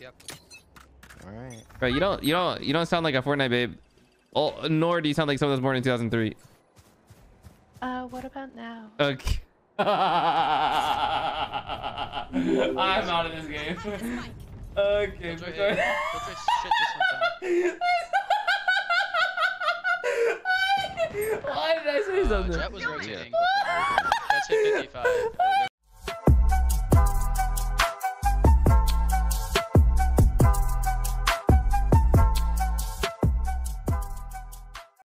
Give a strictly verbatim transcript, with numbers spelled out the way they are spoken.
Yep. All right. Bro, you don't, you don't, you don't sound like a Fortnite babe. Oh, nor do you sound like someone that was born in two thousand three. Uh, what about now? Okay. I'm out of this game. Okay. Don't try, don't try shit this one Why did I say time. something? Uh, Jet was rotating. That's hit fifty-five.